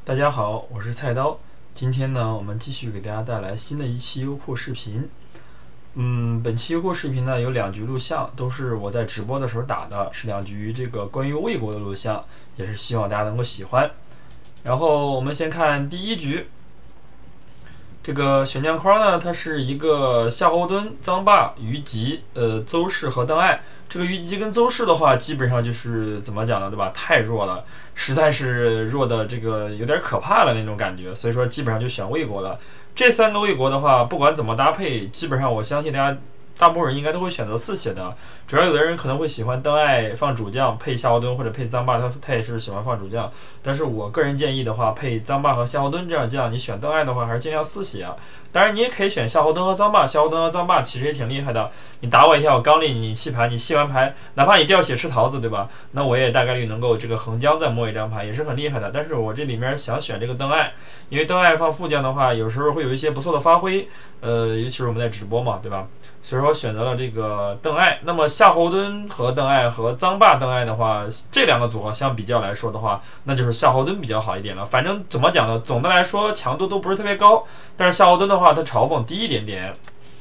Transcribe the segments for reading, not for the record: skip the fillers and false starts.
大家好，我是菜刀。今天呢，我们继续给大家带来新的一期优酷视频。本期优酷视频呢有2局录像，都是我在直播的时候打的，是2局这个关于魏国的录像，也是希望大家能够喜欢。然后我们先看第1局，这个选将框呢，它是一个夏侯惇、臧霸、虞姬、邹氏和邓艾。这个虞姬跟邹氏的话，基本上就是怎么讲呢，对吧？太弱了，实在是弱的这个有点可怕了那种感觉，所以说基本上就选魏国了。这3个魏国的话，不管怎么搭配，基本上我相信大部分人应该都会选择4血的。主要有的人可能会喜欢邓艾放主将配夏侯惇，或者配臧霸，他也是喜欢放主将。但是我个人建议的话，配臧霸和夏侯惇这样将，你选邓艾的话还是尽量4血。当然你也可以选夏侯惇和臧霸，夏侯惇和臧霸其实也挺厉害的。你打我一下，我刚立你弃盘，你弃完牌，哪怕你掉血吃桃子，对吧？那我也大概率能够这个横江再摸一张牌，也是很厉害的。但是我这里面想选这个邓艾，因为邓艾放副将的话，有时候会有一些不错的发挥，尤其是我们在直播嘛，对吧？所以说选择了这个邓艾。那么夏侯惇和邓艾和臧霸邓艾的话，这2个组合相比较来说的话，那就是夏侯惇比较好一点了。反正怎么讲呢，总的来说强度都不是特别高，但是夏侯惇的话，他嘲讽低一点点。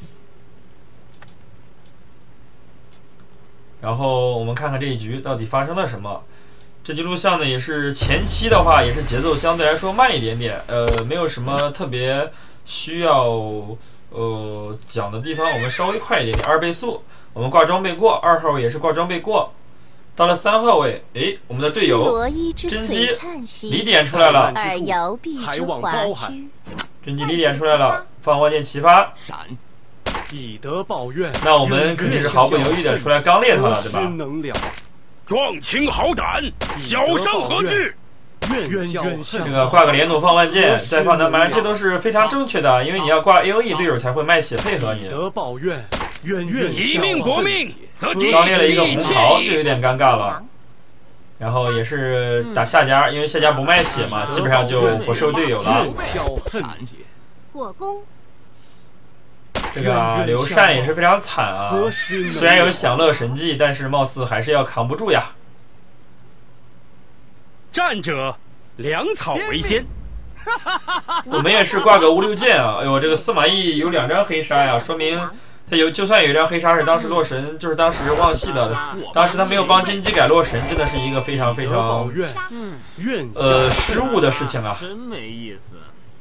然后我们看看这一局到底发生了什么。这局录像呢，也是前期的话，也是节奏相对来说慢一点点，没有什么特别需要讲的地方，我们稍微快一点点，2倍速。我们挂装备过，2号位也是挂装备过。到了3号位，我们的队友甄姬离点出来了， 还望高喊。 甄姬离点出来了，放万箭齐发， 闪，以德报怨。 那我们肯定是毫不犹豫的出来刚烈他了，对吧？ 壮情好胆，小伤何惧？ 这个挂个连弩放万箭，再放单蛮，这都是非常正确的，因为你要挂 AOE， 队友才会卖血配合你。 一命搏命，则刚烈了一个红桃，这有点尴尬了。然后也是打下家，因为下家不卖血嘛，基本上就不受队友了。 火攻。 这个刘禅也是非常惨啊，虽然有享乐神技，但是貌似还是要扛不住呀。 战者粮草为先。 我们也是挂个无六剑啊！哎呦，这个司马懿有2张黑杀呀，说明他就算有一张黑杀是当时洛神，就是当时忘戏的，当时他没有帮甄姬改洛神，真的是一个非常非常失误的事情啊！ 真没意思。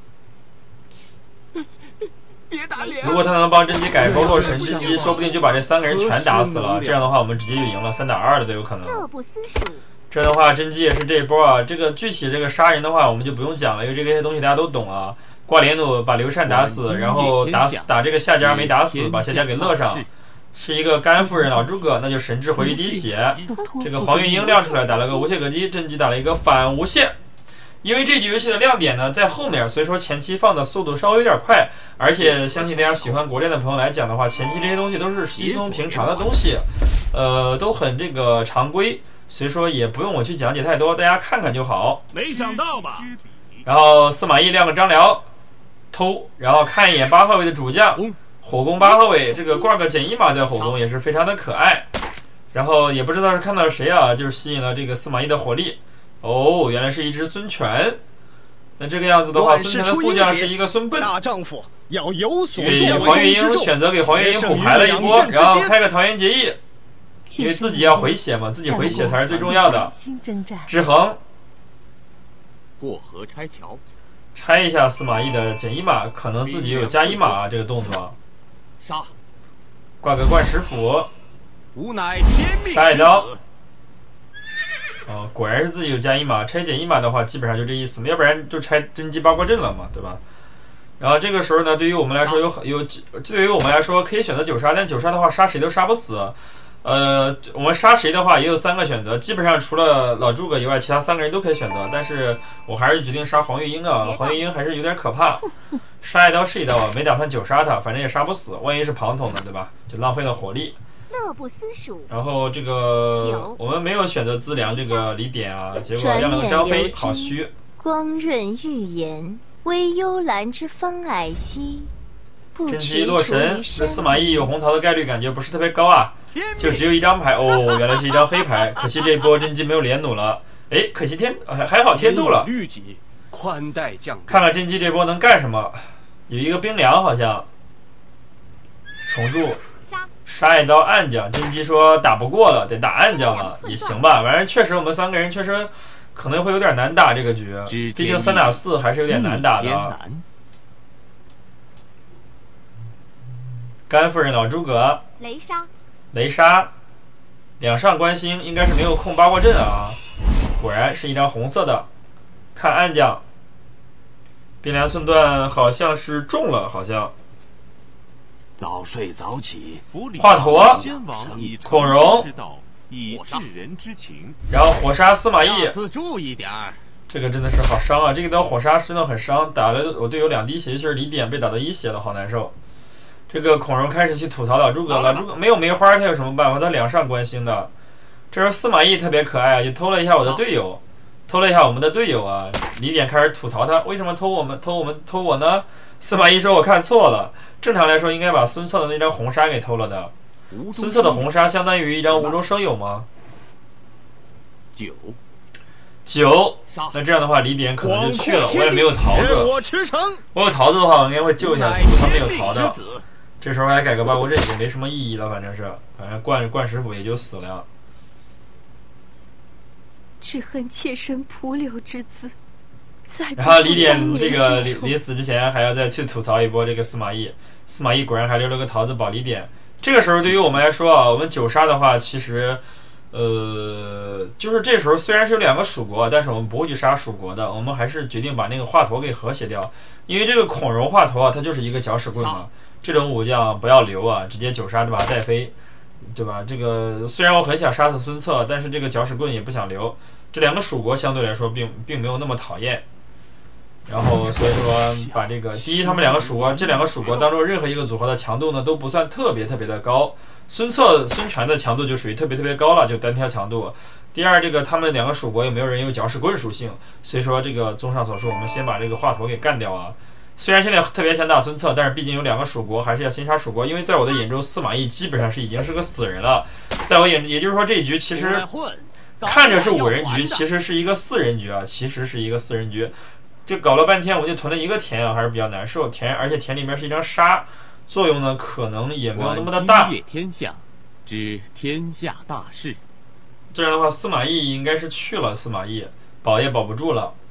如果他能帮甄姬改勾洛神，甄姬说不定就把这3个人全打死了。这样的话，我们直接就赢了，3打2的都有可能。这样的话，甄姬也是这一波啊。这个具体这个杀人的话，我们就不用讲了，因为这些东西大家都懂啊。挂连弩把刘禅打死，然后打这个下家没打死，把下家给勒上，是一个甘夫人老诸葛，那就神智回一滴血。这个黄月英亮出来打了个无懈可击，甄姬打了一个反无懈。因为这局游戏的亮点呢在后面，所以说前期放的速度稍微有点快，而且相信大家喜欢国战的朋友来讲的话，前期这些东西都是稀松平常的东西，都很这个常规，所以说也不用我去讲解太多，大家看看就好。 没想到吧？ 然后司马懿亮个张辽偷，然后看一眼8号位的主将火攻8号位，这个挂个减1码在火攻也是非常的可爱。然后也不知道是看到了谁啊，就是吸引了这个司马懿的火力。哦，原来是一只孙权。那这个样子的话，孙权的副将是一个孙臏。 大丈夫要有所给作为。 黄月英选择给黄月英补牌了一波，然后开个桃园结义，因为自己要回血嘛，自己回血才是最重要的。制衡， 过河拆桥， 拆一下司马懿的减1码，可能自己有加1码啊，这个动作。 杀， 挂个冠石斧， 吾乃天命杀一刀。果然是自己有加1码，拆减1码的话，基本上就这意思，要不然就拆甄姬八卦阵了嘛，对吧？然后这个时候呢，对于我们来说对于我们来说可以选择9杀，但9杀的话杀谁都杀不死。我们杀谁的话也有3个选择，基本上除了老诸葛以外，其他3个人都可以选择，但是我还是决定杀黄月英啊，黄月英还是有点可怕，杀一刀是一刀啊，没打算9杀他，反正也杀不死，万一是庞统呢，对吧？就浪费了火力。 乐不思蜀。 然后这个我们没有选择资粮这个离点啊，结果亮了个张飞，好虚。 光润玉颜，微幽兰之风霭兮。 甄姬洛神，这司马懿有红桃的概率感觉不是特别高啊，就只有1张牌哦，原来是一张黑牌，可惜这一波甄姬没有连弩了，可惜还好天妒了。 宽待将军。 看看甄姬这波能干什么？有一个冰凉，好像重铸杀一刀暗将。甄姬说打不过了，得打暗将了，也行吧。反正确实我们3个人确实可能会有点难打这个局，毕竟3打4还是有点难打的。甘夫人、老诸葛、雷莎，两上官星应该是没有控八卦阵啊。果然是一张红色的。看暗将，冰凉寸断好像是中了，好像。 早睡早起， 华佗、孔融， 以治人之情。 然后火杀司马懿， 注意点儿。 这个真的是好伤啊！这个刀火杀真的很伤，打了我队友2滴血，就是李典被打到1血了，好难受。这个孔融开始去吐槽老诸葛，老诸葛没有梅花，他有什么办法？他两上官星的。这时候司马懿特别可爱啊，就偷了一下我的队友。偷了一下我们的队友啊！李典开始吐槽他为什么偷我呢？司马懿说：“我看错了，正常来说应该把孙策的那张红纱给偷了的。孙策的红纱相当于一张无中生有吗？9，那这样的话李典可能就去了，我也没有桃子。我有桃子的话，我应该会救一下他没有桃的。这时候还改个八卦阵也没什么意义了，反正冠师傅也就死了。” 只恨妾身蒲柳之姿， 然后李典这个临死之前还要再去吐槽一波这个司马懿。司马懿果然还留了个桃子保李典。这个时候对于我们来说啊，我们9杀的话，其实就是这时候虽然是有2个蜀国，但是我们不会去杀蜀国的，我们还是决定把那个华佗给和谐掉，因为这个孔融华佗啊，他就是一个搅屎棍嘛，这种武将不要留啊，直接9杀就把他带飞。对吧？这个虽然我很想杀死孙策，但是这个搅屎棍也不想留。这2个蜀国相对来说并没有那么讨厌。然后所以说把这个第一，他们2个蜀国，这2个蜀国当中任何一个组合的强度呢都不算特别的高。孙权的强度就属于特别高了，就单挑强度。第二，这个他们2个蜀国也没有人有搅屎棍属性，所以说这个综上所述，我们先把这个华佗给干掉啊。虽然现在特别想打孙策，但是毕竟有2个蜀国，还是要先杀蜀国。因为在我的眼中，司马懿基本上是已经是个死人了。在我眼，也就是说这一局其实看着是5人局，其实是一个4人局啊，就搞了半天，我就囤了一个田啊，还是比较难受。而且田里面是一张沙，作用呢可能也没有那么的大。 天下，知天下大事。 这样的话，司马懿应该是去了，司马懿保也保不住了。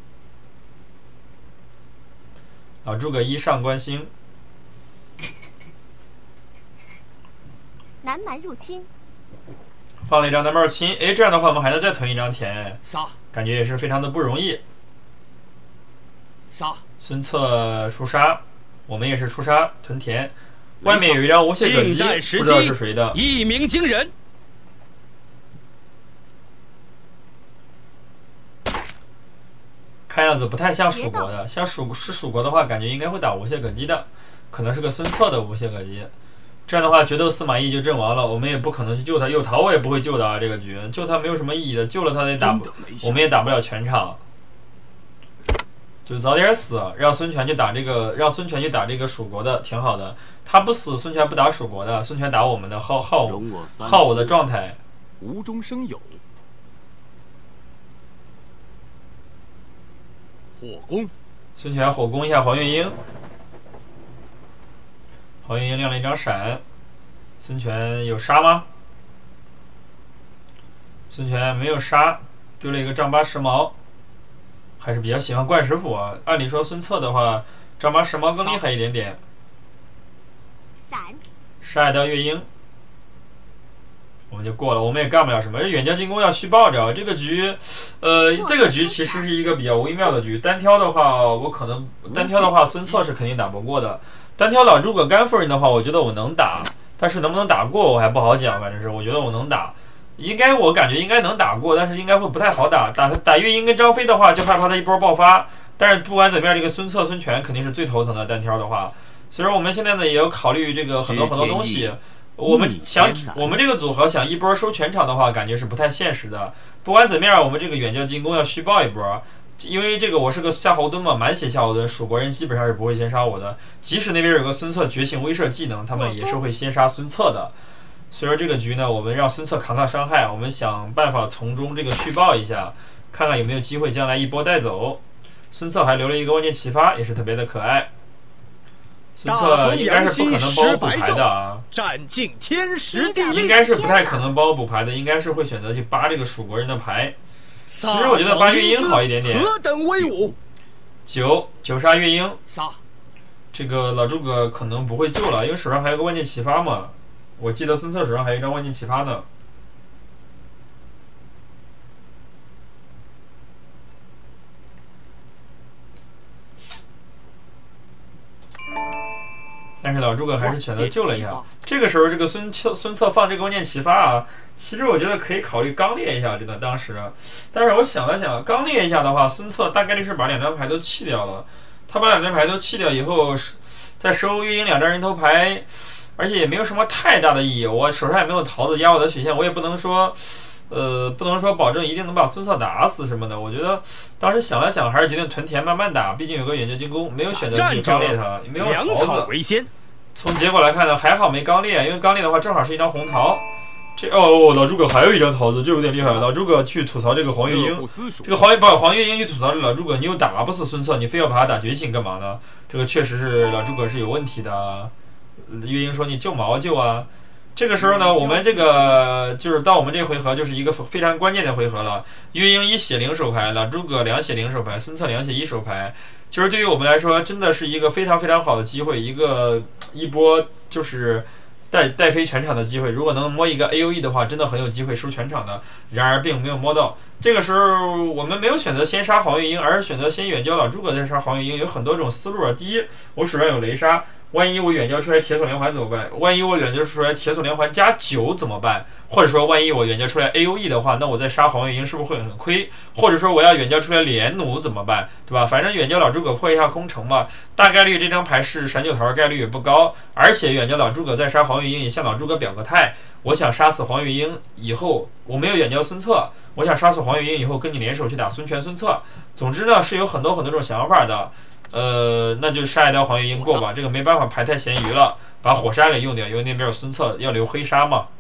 老诸葛1上官星， 南蛮入侵， 放了一张南蛮侵。哎，这样的话我们还能再囤一张田，感觉也是非常的不容易。孙策出杀，我们也是出杀屯田。外面有一张无懈可击，不知道是谁的。 一鸣惊人。 看样子不太像蜀国的，像蜀国的话，感觉应该会打无懈可击的，可能是个孙策的无懈可击。这样的话，决斗司马懿就阵亡了，我们也不可能去救他。有桃我也不会救的啊，这个局救他没有什么意义的，救了他得打，我们也打不了全场，就早点死，让孙权去打这个蜀国的，挺好的。他不死，孙权不打蜀国的，孙权打我们的，耗我的状态， 无中生有。火攻， 孙权火攻一下黄月英，黄月英亮了一张闪。孙权有杀吗？孙权没有杀，丢了一个丈八时髦，还是比较喜欢冠师傅啊。按理说孙策的话，丈八时髦更厉害一点点。杀一刀月英，我们就过了，我们也干不了什么。远交近攻要续报着这个局，这个局其实是一个比较微妙的局。单挑的话，孙策是肯定打不过的。单挑老诸葛甘夫人的话，我觉得我能打，但是能不能打过我还不好讲。反正是我觉得我能打，我感觉应该能打过，但是应该会不太好打。打月英跟张飞的话，就害怕他一波爆发。但是不管怎么样，这个孙策、孙权肯定是最头疼的单挑的话。所以说我们现在呢也有考虑这个很多东西。我们这个组合想一波收全场的话，感觉是不太现实的。不管怎么样，我们这个远交近攻要续报一波，因为这个我是个夏侯惇嘛，满血夏侯惇，蜀国人基本上是不会先杀我的。即使那边有个孙策觉醒威慑技能，他们也是会先杀孙策的。所以说这个局呢，我们让孙策扛伤害，我们想办法从中这个续报一下，看看有没有机会将来一波带走。 孙策还留了一个万箭齐发，也是特别的可爱。孙策应该是不可能包补牌的啊， 占尽天时地利， 应该是不太可能包补牌的，应该是会选择去扒这个蜀国人的牌。其实我觉得扒月鹰好一点点。 何等威武 ！9杀月鹰， 杀！ 这个老诸葛可能不会救了，因为手上还有个万箭齐发嘛。我记得孙策手上还有一张万箭齐发呢。但是老诸葛还是选择救了一下。这个时候，这个孙策放这个万箭齐发啊，其实我觉得可以考虑刚烈一下，真的当时。但是我想了想，刚烈一下的话，孙策大概率是把2张牌都弃掉了。他把2张牌都弃掉以后，再收月鹰2张人头牌，而且也没有什么太大的意义。我手上也没有桃子压我的血线，我也不能说保证一定能把孙策打死什么的。我觉得当时想了想，还是决定屯田慢慢打，毕竟有个远距进攻，没有选择去刚烈他，没有粮桃子。 草为先。 从结果来看呢，还好没刚烈，因为刚烈的话正好是一张红桃。老诸葛还有一张桃子，这有点厉害了。老诸葛去吐槽这个黄月鹰，这个黄月鹰去吐槽老诸葛，你又打不死孙策，你非要把他打觉醒干嘛呢？这个确实是老诸葛是有问题的。月鹰说你救毛救啊！这个时候呢，我们这个就是到我们这回合就是一个非常关键的回合了。月鹰1血0手牌，老诸葛2血0手牌，孙策2血1手牌。就是对于我们来说，真的是一个非常非常好的机会，一波就是带飞全场的机会。如果能摸一个 AOE 的话，真的很有机会收全场的。然而并没有摸到。这个时候我们没有选择先杀黄月鹰，而是选择先远交老诸葛再杀黄月鹰。有很多种思路啊。第一，我手上有雷杀，万一我远交出来铁索连环怎么办？万一我远交出来铁索连环加9怎么办？或者说万一我远交出来 AOE 的话，那我再杀黄月鹰是不是会很亏？或者说我要远交出来连弩怎么办？对吧？反正远交老诸葛破一下空城嘛，大概率这张牌是闪9桃概率也不高，而且远交老诸葛再杀黄月鹰也向老诸葛表个态，我想杀死黄月鹰以后，我没有远交孙策，我想杀死黄月鹰以后跟你联手去打孙权孙策。总之呢是有很多种想法的。那就杀一条黄月鹰过吧，这个没办法排太咸鱼了，把火杀给用掉，因为那边有孙策要留黑杀嘛。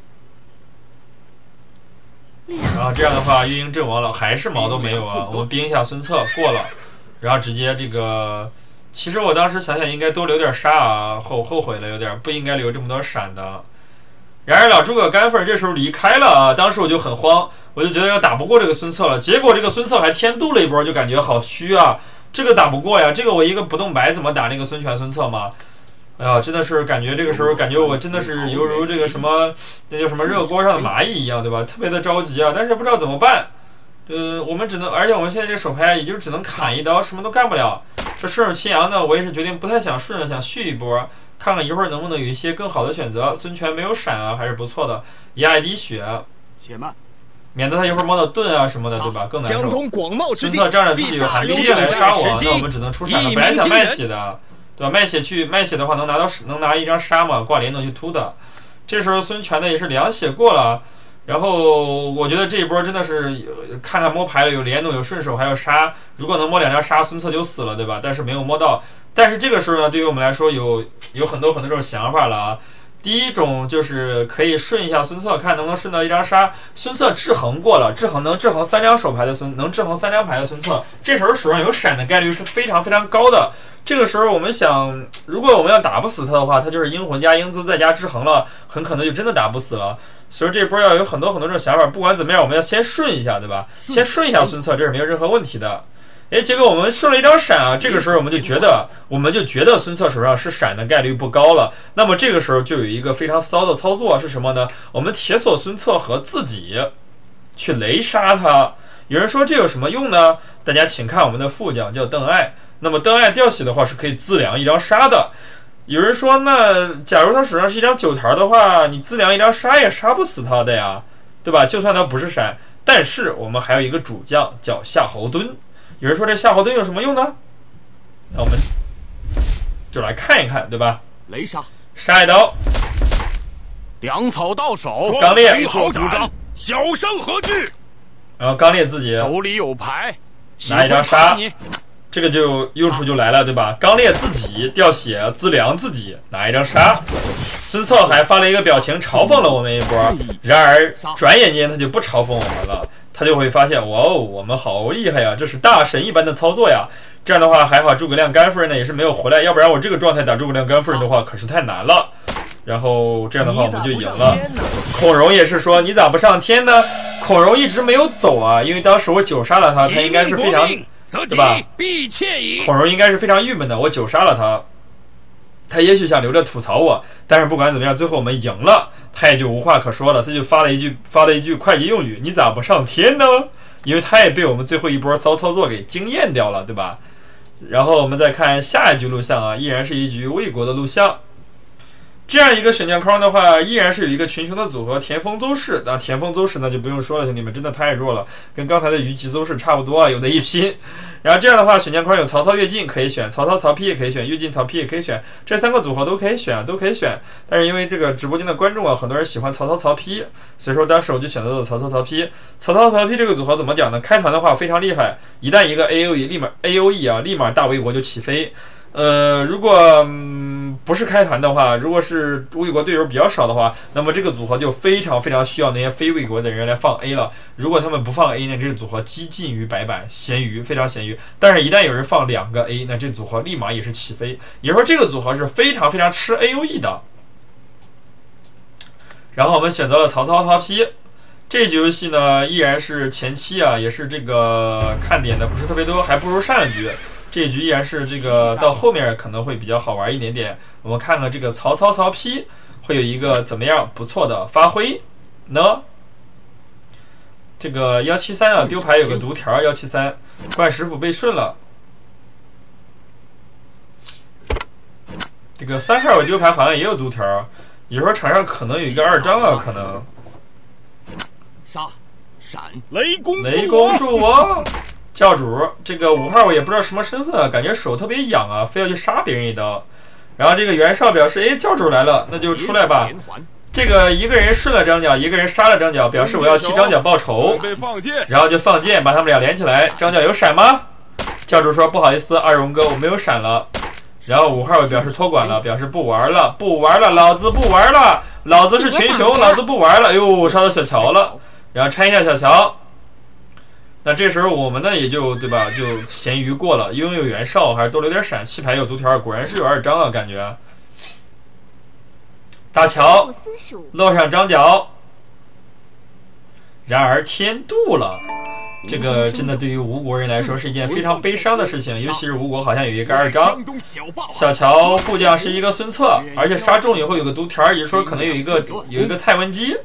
然后这样的话，月鹰阵亡了，还是毛都没有啊。我们兵一下孙策过了，然后直接这个，其实我当时想想应该多留点杀啊，后悔了有点，不应该留这么多闪的。然而老诸葛干粉这时候离开了啊，当时我就很慌，我就觉得要打不过这个孙策了，结果这个孙策还天渡了一波，就感觉好虚啊。这个打不过呀，这个我一个不动白怎么打那个孙权孙策嘛？哎呀，真的是感觉这个时候感觉我真的是犹如这个什么那叫什么热锅上的蚂蚁一样，对吧？特别的着急啊，但是不知道怎么办。我们只能，而且我们现在这个手牌也就只能砍一刀，什么都干不了。这顺手牵羊呢，我也是决定不太想顺着，想续一波，看看一会儿能不能有一些更好的选择。孙权没有闪啊，还是不错的，压一滴血， 且慢。 免得他一会儿摸到盾啊什么的，对吧？更难受。 江东广袤之地， 孙策仗着自己有寒冰剑来杀我，那我们只能出闪了。本来想卖血的，对吧？卖血的话能拿一张杀嘛，挂连弩去突的。这时候孙权呢也是2血过了，然后我觉得这一波真的是看看摸牌了，有连弩，有顺手，还有杀。如果能摸2张杀，孙策就死了，对吧？但是没有摸到。但是这个时候呢，对于我们来说有很多种想法了啊。第一种就是可以顺一下孙策，看能不能顺到一张杀。孙策制衡过了，能制衡3张手牌的能制衡3张牌的孙策，这时候手上有闪的概率是非常非常高的。这个时候我们想，如果我们要打不死他的话，他就是英魂加英姿再加制衡了，很可能就真的打不死了。所以这波要有很多种想法，不管怎么样，我们要先顺一下，对吧？先顺一下孙策，这是没有任何问题的。结果我们顺了一张闪啊，这个时候我们就觉得孙策手上是闪的概率不高了。那么这个时候就有一个非常骚的操作是什么呢？我们铁索孙策和自己去雷杀他。有人说这有什么用呢？大家请看我们的副将叫邓艾。那么邓艾掉血的话是可以自凉一张杀的。有人说那假如他手上是一张9桃的话，你自凉一张杀也杀不死他的呀，对吧？就算他不是闪，但是我们还有一个主将叫夏侯惇。有人说这夏侯惇有什么用呢？那我们就来看一看，对吧？ 雷杀， 杀一刀， 粮草到手， 刚烈好胆，小生何惧？ 然后刚烈自己手里有牌， 拿一张杀，这个就用处就来了，对吧？刚烈自己掉血自凉自己拿一张杀，孙策还发了一个表情嘲讽了我们一波，然而转眼间他就不嘲讽我们了。 他就会发现，哇哦，我们好厉害呀，这是大神一般的操作呀。这样的话还好，诸葛亮甘夫人呢也是没有回来，要不然我这个状态打诸葛亮甘夫人的话可是太难了。然后这样的话我们就赢了。孔融也是说你咋不上天呢？孔融一直没有走啊，因为当时我9杀了他，他应该是非常，对吧？孔融应该是非常郁闷的，我9杀了他。他也许想留着吐槽我，但是不管怎么样，最后我们赢了，他也就无话可说了，他就发了一句快捷用语：“你咋不上天呢？”因为他也被我们最后一波骚操作给惊艳掉了，对吧？然后我们再看下一局录像啊，依然是一局魏国的录像。这样一个选将框的话，依然是有一个群雄的组合，田丰邹氏。那田丰邹氏呢就不用说了，兄弟们真的太弱了，跟刚才的虞姬邹氏差不多啊，有的一拼。然后这样的话，选将框有曹操、乐进可以选，曹操、曹丕也可以选，乐进、曹丕也可以选，这3个组合都可以选，都可以选。但是因为这个直播间的观众啊，很多人喜欢曹操、曹丕，所以说当时我就选择了曹操、曹丕。曹操、曹丕这个组合怎么讲呢？开团的话非常厉害，一旦一个 AOE 立马 AOE 啊，立马大魏国就起飞。如果不是开团的话，如果是魏国队友比较少的话，那么这个组合就非常非常需要那些非魏国的人来放 A 了。如果他们不放 A 呢，这个组合几近于白板，咸鱼，非常咸鱼。但是，一旦有人放2个 A， 那这组合立马也是起飞。也就是说，这个组合是非常非常吃 AOE 的。然后我们选择了曹操、曹丕。这局游戏呢，依然是前期啊，也是这个看点的不是特别多，还不如上一局。这一局依然是这个到后面可能会比较好玩一点点。我们看看这个曹操、曹丕会有一个怎么样不错的发挥呢？这个173啊，丢牌有个读条173，冠师傅被顺了。这个3号丢牌好像也有读条，也就是说场上可能有一个2张啊，可能。 杀，闪， 雷公助我！教主，这个5号我也不知道什么身份啊，感觉手特别痒啊，非要去杀别人一刀。然后这个袁绍表示，哎，教主来了，那就出来吧。这个一个人顺了张角，一个人杀了张角，表示我要替张角报仇。然后就放箭，把他们俩连起来。张角有闪吗？教主说不好意思，二荣哥，我没有闪了。然后5号表示托管了，表示不玩了，不玩了，老子不玩了，老子是群雄，老子不玩了。哎呦，杀到小乔了，然后拆一下小乔。那这时候我们呢也就对吧，就咸鱼过了，因为有袁绍，还是多留点闪，弃牌有读条，果然是有2张啊，感觉。大乔露上张角，然而天妒了。这个真的对于吴国人来说是一件非常悲伤的事情，尤其是吴国好像有一个2张。小乔副将是一个孙策，而且杀中以后有个读条，也就是说可能有一个蔡文姬。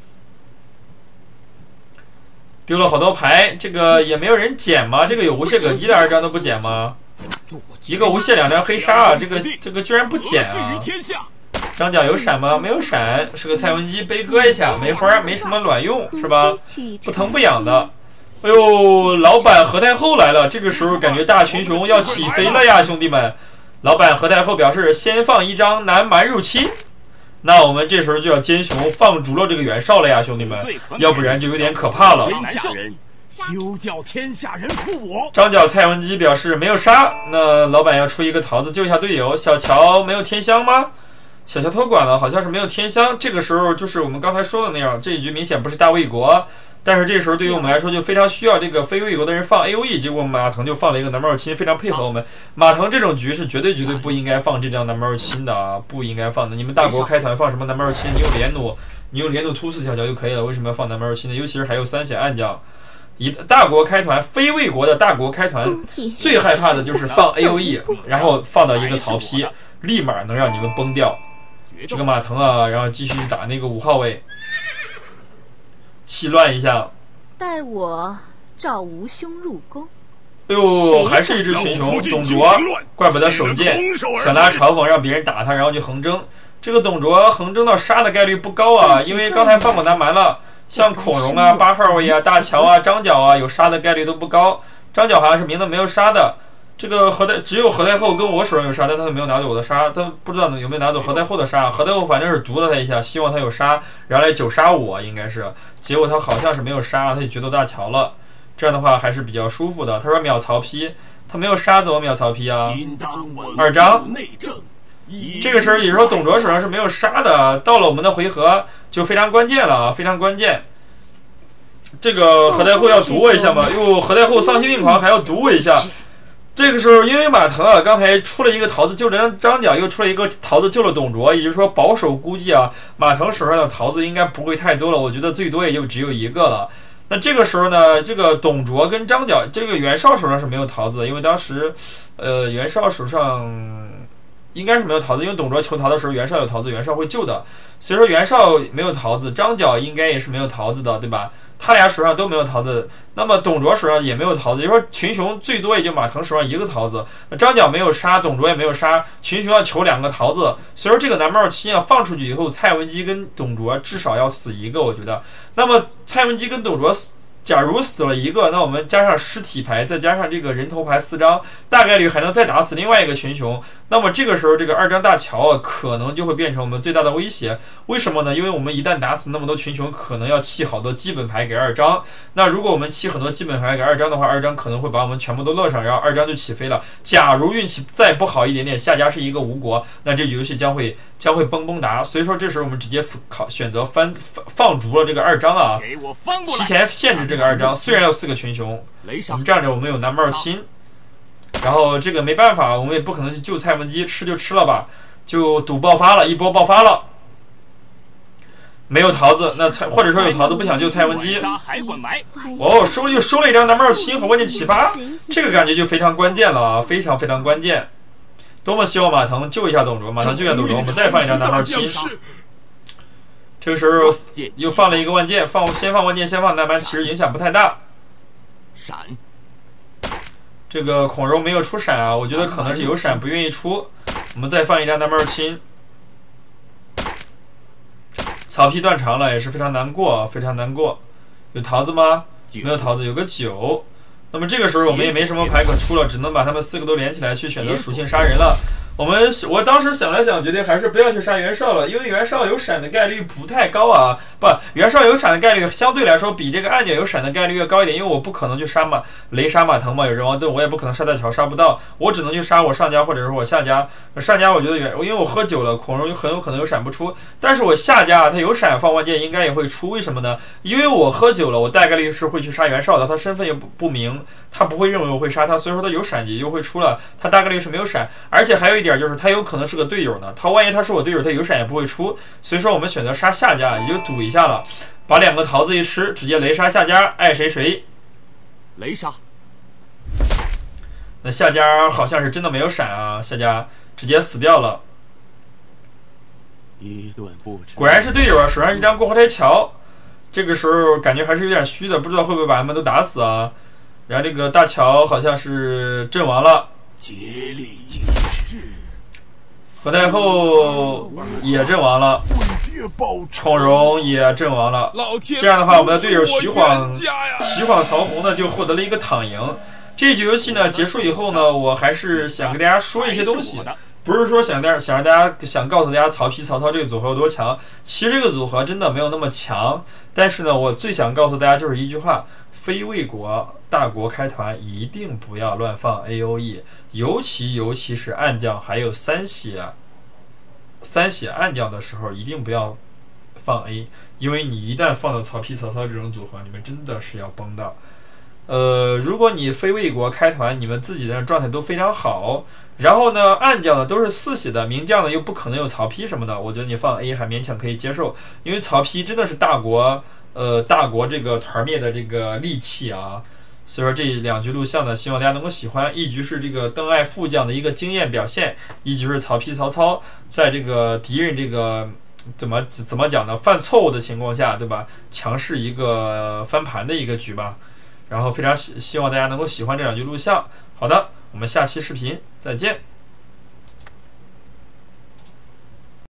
丢了好多牌，这个也没有人捡吗？这个有无懈可击的2张都不捡吗？一个无懈2张黑杀啊，这个居然不捡啊！张角有闪吗？没有闪，是个蔡文姬，悲歌一下，梅花没什么卵用，是吧？不疼不痒的。哎呦，老板何太后来了，这个时候感觉大群雄要起飞了呀，兄弟们！老板何太后表示先放1张南蛮入侵。那我们这时候就要奸雄放逐了这个袁绍了呀，兄弟们，要不然就有点可怕了。 休叫天下人负我！ 张角蔡文姬表示没有杀，那老板要出一个桃子救一下队友。小乔没有天香吗？小乔托管了，好像是没有天香。这个时候就是我们刚才说的那样，这一局明显不是大魏国，但是这时候对于我们来说就非常需要这个非魏国的人放 AOE， 结果马腾就放了一个南蛮入侵，非常配合我们。马腾这种局是绝对不应该放这张南蛮入侵的啊，不应该放的。你们大国开团放什么南蛮入侵？你用连弩突死小乔就可以了，为什么要放南蛮入侵呢？尤其是还有3显暗将。大国开团，非魏国的大国开团最害怕的就是放 AOE， 然后放到一个曹丕，立马能让你们崩掉。这个马腾啊，然后继续打那个5号位，气乱一下。 待我召吴兄入宫。 哎呦，还是一只群雄，董卓，怪不得手贱，想拉嘲讽让别人打他，然后就横征。这个董卓横征到杀的概率不高啊，因为刚才放过南蛮了，像孔融啊、8号位啊、大乔啊、张角啊，有杀的概率都不高。张角好像是明的没有杀的。这个只有何太后跟我手上有杀，但他没有拿走我的杀，他不知道有没有拿走何太后的杀。何太后反正是毒了他一下，希望他有杀，然后来9杀我应该是，结果他好像是没有杀，他就决斗大乔了。这样的话还是比较舒服的。他说秒曹丕，他没有杀怎么秒曹丕啊？2张。这个时候也就是说董卓手上是没有杀的，到了我们的回合就非常关键了啊，非常关键。 这个何太后要堵我一下吗？哟，何太后丧心病狂还要堵我一下。这个时候，因为马腾啊，刚才出了一个桃子救了张角，又出了一个桃子救了董卓，也就是说保守估计啊，马腾手上的桃子应该不会太多了，我觉得最多也就只有一个了。那这个时候呢，这个董卓跟张角，这个袁绍手上是没有桃子的，因为当时，袁绍手上应该是没有桃子，因为董卓求桃的时候，袁绍有桃子，袁绍会救的，所以说袁绍没有桃子，张角应该也是没有桃子的，对吧？他俩手上都没有桃子，那么董卓手上也没有桃子，也就是说群雄最多也就马腾手上一个桃子，张角没有杀，董卓也没有杀，群雄要求2个桃子，所以说这个南茂期啊放出去以后，蔡文姬跟董卓至少要死一个，我觉得。那么蔡文姬跟董卓假如死了一个，那我们加上尸体牌，再加上这个人头牌4张，大概率还能再打死另外一个群雄。那么这个时候，这个2张大乔啊，可能就会变成我们最大的威胁。为什么呢？因为我们一旦打死那么多群雄，可能要弃好多基本牌给2张。那如果我们弃很多基本牌给2张的话，2张可能会把我们全部都乐上，然后2张就起飞了。假如运气再不好一点点，下家是一个吴国，那这游戏将会崩崩达。所以说这时候我们直接选择放逐了这个2张啊，提前限制这个2张。虽然有4个群雄，我们仗着我们有南茂亲。然后这个没办法，我们也不可能去救蔡文姬，吃就吃了吧，就赌爆发了，一波爆发了。没有桃子，那或者说有桃子不想救蔡文姬，哦，收了一张南茂亲和关键启发，这个感觉就非常关键了啊，非常非常关键。多么希望马腾救一下董卓，马腾救一下董卓，我们再放一张南茂亲。这个时候又放了一个万箭，先放万箭，先放南蛮，其实影响不太大。 闪。 这个孔融没有出闪啊，我觉得可能是有闪不愿意出。我们再放一张南茂亲，草皮断肠了，也是非常难过，非常难过。有桃子吗？没有桃子，有个9。那么这个时候我们也没什么牌可出了，只能把他们4个都连起来去选择属性杀人了。我当时想来想，决定还是不要去杀袁绍了，因为袁绍有闪的概率不太高啊。袁绍有闪的概率相对来说比这个暗角有闪的概率要高一点，因为我不可能去雷杀马腾嘛，有人王盾，我也不可能杀大乔杀不到，我只能去杀我上家或者是我下家。上家我觉得因为我喝酒了，孔融很有可能有闪不出，但是我下家他有闪放万箭应该也会出，为什么呢？因为我喝酒了，我大概率是会去杀袁绍的，他身份又不明，他不会认为我会杀他，所以说他有闪也就会出了，他大概率是没有闪，而且还有一点就是他有可能是个队友呢，他万一他是我队友，他有闪也不会出，所以说我们选择杀下家，也就赌一下了，把2个桃子一吃，直接雷杀下家，爱谁谁。 雷杀。 那下家好像是真的没有闪啊，下家直接死掉了。 一顿不吃。 果然是队友啊，手上一张过河台桥，这个时候感觉还是有点虚的，不知道会不会把他们都打死啊。然后这个大乔好像是阵亡了。 竭力一致。 何太后也阵亡了，孔融也阵亡了。这样的话，我们的队友徐晃、曹洪呢就获得了一个躺赢。这局游戏呢结束以后呢，我还是想跟大家说一些东西，不是说想告诉大家曹操这个组合有多强，其实这个组合真的没有那么强。但是呢，我最想告诉大家就是一句话：非魏国大国开团一定不要乱放 AOE， 尤其是暗将还有三血暗将的时候，一定不要放 A， 因为你一旦放到曹操这种组合，你们真的是要崩的。如果你非魏国开团，你们自己的状态都非常好，然后呢暗将呢都是4血的，明将呢又不可能有曹丕什么的，我觉得你放 A 还勉强可以接受，因为曹丕真的是大国这个团灭的这个利器啊。所以说这2局录像呢，希望大家能够喜欢。一局是这个邓艾副将的一个经验表现，一局是曹操在这个敌人这个怎么讲呢？犯错误的情况下，对吧？强势一个翻盘的一个局吧。然后非常希望大家能够喜欢这2局录像。好的，我们下期视频再见。